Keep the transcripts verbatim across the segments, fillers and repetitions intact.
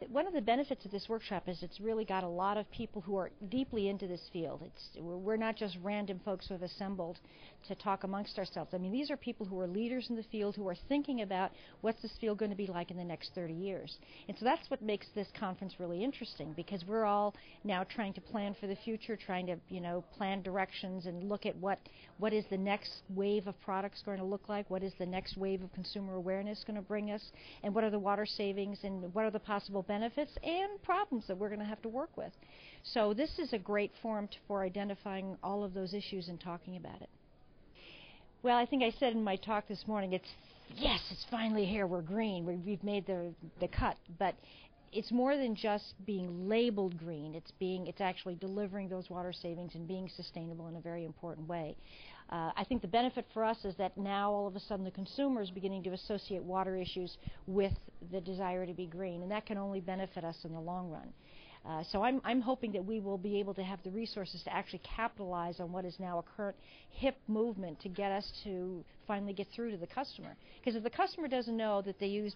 one of the benefits of this workshop is it's really got a lot of people who are deeply into this field. It's, we're not just random folks who have assembled to talk amongst ourselves. I mean, these are people who are leaders in the field who are thinking about what's this field going to be like in the next thirty years. And so that's what makes this conference really interesting, because we're all now trying to plan for the future, trying to, you know, plan directions and look at what, what is the next wave of products going to look like, what is the next wave of consumer awareness going to bring us, and what are the water savings and what are the possible benefits and problems that we're going to have to work with. So this is a great forum for identifying all of those issues and talking about it. Well, I think I said in my talk this morning, it's, yes, it's finally here, we're green, we've made the, the cut, but it's more than just being labeled green. It's being, it's actually delivering those water savings and being sustainable in a very important way. Uh, I think the benefit for us is that now all of a sudden the consumer is beginning to associate water issues with the desire to be green, and that can only benefit us in the long run. Uh, so I'm, I'm hoping that we will be able to have the resources to actually capitalize on what is now a current hip movement to get us to finally get through to the customer. Because if the customer doesn't know that they use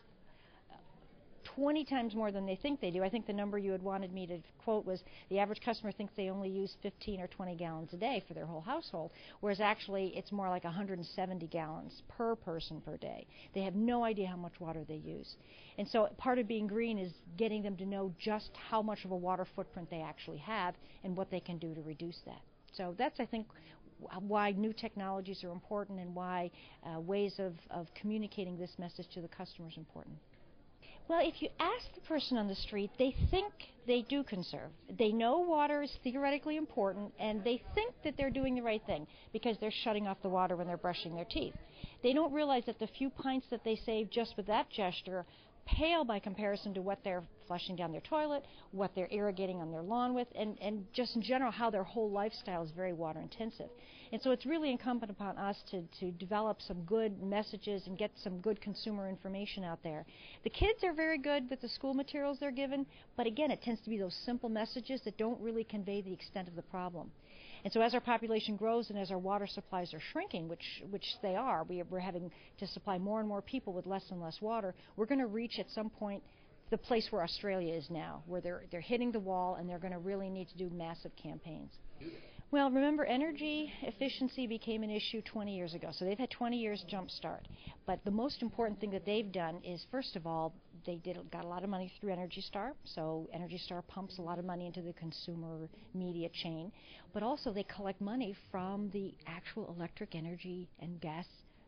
twenty times more than they think they do. I think the number you had wanted me to quote was the average customer thinks they only use fifteen or twenty gallons a day for their whole household, whereas actually it's more like one hundred seventy gallons per person per day. They have no idea how much water they use. And so part of being green is getting them to know just how much of a water footprint they actually have and what they can do to reduce that. So that's, I think, why new technologies are important and why uh, ways of, of communicating this message to the customer is important. Well, if you ask the person on the street, they think they do conserve. They know water is theoretically important, and they think that they're doing the right thing because they're shutting off the water when they're brushing their teeth. They don't realize that the few pints that they save just with that gesture pale by comparison to what they're flushing down their toilet, what they're irrigating on their lawn with, and, and just in general how their whole lifestyle is very water intensive. And so it's really incumbent upon us to, to develop some good messages and get some good consumer information out there. The kids are very good with the school materials they're given, but again, it tends to be those simple messages that don't really convey the extent of the problem. And so as our population grows and as our water supplies are shrinking, which which they are, we, we're having to supply more and more people with less and less water, we're going to reach at some point the place where Australia is now, where they're, they're hitting the wall and they're going to really need to do massive campaigns. Well, remember, energy efficiency became an issue twenty years ago, so they've had twenty years jump start. But the most important thing that they've done is, first of all, they did got a lot of money through Energy Star, so Energy Star pumps a lot of money into the consumer media chain, but also they collect money from the actual electric, energy, and gas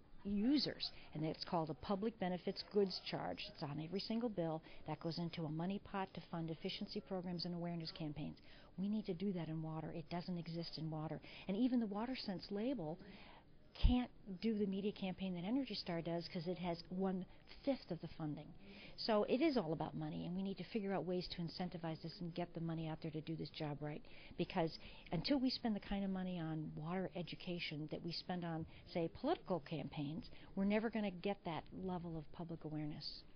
users, and it's called a public benefits goods charge. It's on every single bill. That goes into a money pot to fund efficiency programs and awareness campaigns. We need to do that in water. It doesn't exist in water. And even the WaterSense label can't do the media campaign that Energy Star does because it has one-fifth of the funding. So it is all about money, and we need to figure out ways to incentivize this and get the money out there to do this job right. Because until we spend the kind of money on water education that we spend on, say, political campaigns, we're never going to get that level of public awareness.